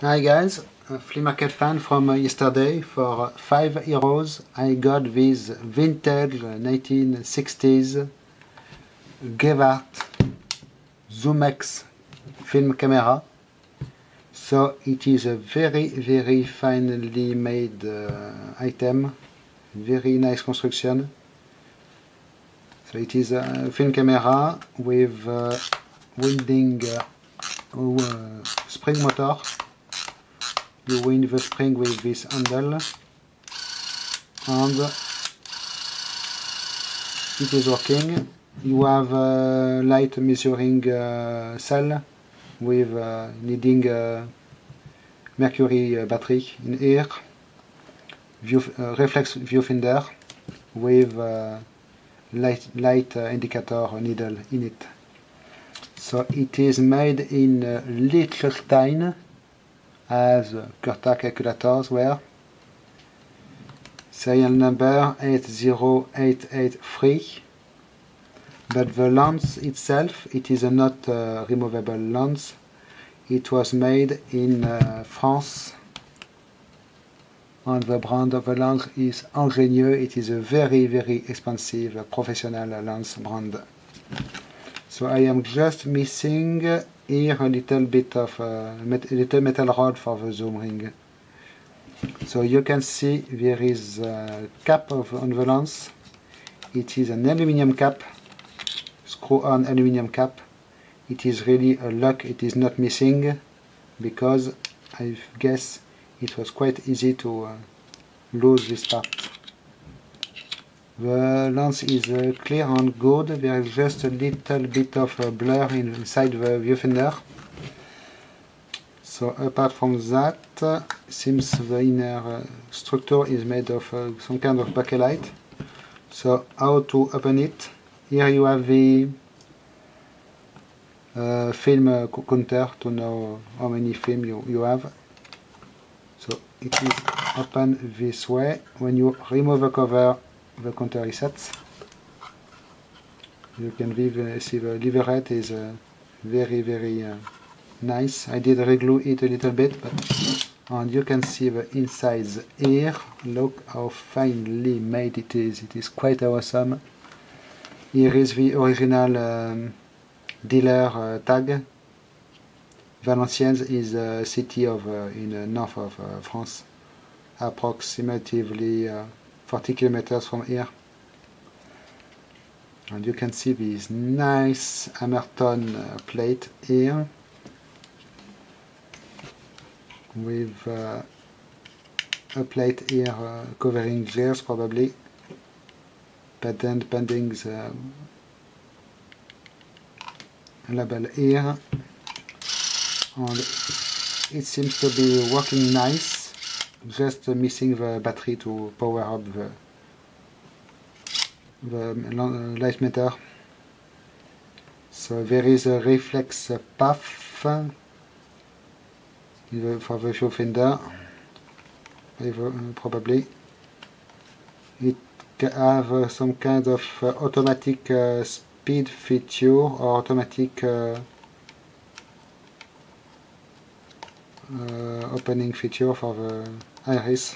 Hi guys, a flea market fan from yesterday. For €5 I got this vintage 1960s Gevart Zoomex film camera. So it is a very finely made item, very nice construction. So it is a film camera with winding spring motor. You wind the spring with this handle and it is working. You have a light measuring cell with needing mercury battery in here, reflex viewfinder with light indicator needle in it. So it is made in Liechtenstein, as Curta calculators were. Serial number 80883. But the lens itself, it is a not removable lens. It was made in France. And the brand of the lens is Ingenieux. It is a very expensive professional lens brand. So I am just missing here a little bit of little metal rod for the zoom ring. So you can see there is a cap on the lens. It is an aluminum cap, screw-on aluminum cap. It is really a luck it is not missing, because I guess it was quite easy to lose this part. The lens is clear and good. There is just a little bit of blur inside the viewfinder. So apart from that, seems the inner structure is made of some kind of bakelite. So how to open it? Here you have the film counter to know how many film you have. So it is open this way. When you remove the cover, the counter resets. You can see the leverette is very nice. I did reglue it a little bit, and you can see the insides here. Look how finely made it is. It is quite awesome. Here is the original dealer tag. Valenciennes is a city in the north of France, approximately 40 kilometers from here. And you can see this nice Hammerton plate here with a plate here covering gears probably, but then pending the label here, and it seems to be working nice, just missing the battery to power up the light meter. So there is a reflex path for the viewfinder, probably. It have some kind of automatic speed feature or automatic opening feature for the iris.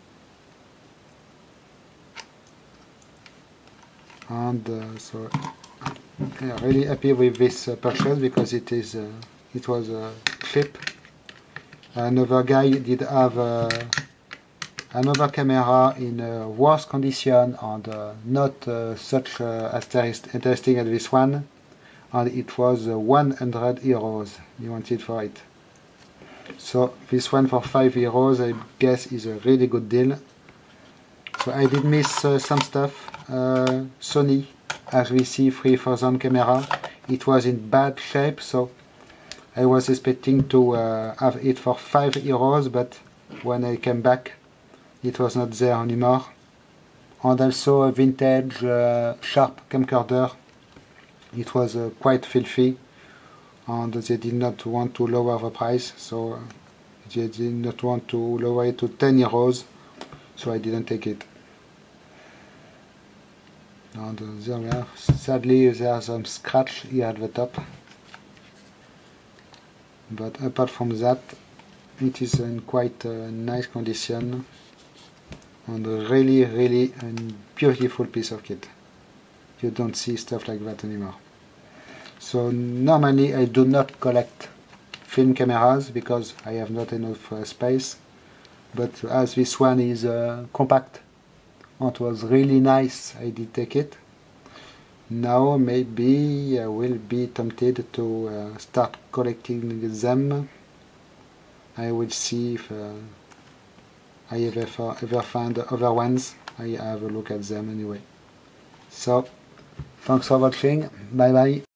And so I'm really happy with this purchase, because it was cheap. Another guy did have another camera in worse condition and not such interesting as this one, and it was €100 he wanted for it. So this one for €5 I guess is a really good deal. So I did miss some stuff. Sony RVC3000 camera. It was in bad shape, so I was expecting to have it for €5, but when I came back it was not there anymore. And also a vintage Sharp camcorder. It was quite filthy, and they did not want to lower the price, so they did not want to lower it to €10, so I didn't take it. And there we are. Sadly, there are some scratch here at the top, but apart from that, it is in quite nice condition and really a beautiful piece of kit. You don't see stuff like that anymore. So normally I do not collect film cameras because I have not enough space, but as this one is compact and it was really nice, I did take it. Now maybe I will be tempted to start collecting them. I will see if I ever find other ones. I have a look at them anyway. So thanks for watching. Bye bye.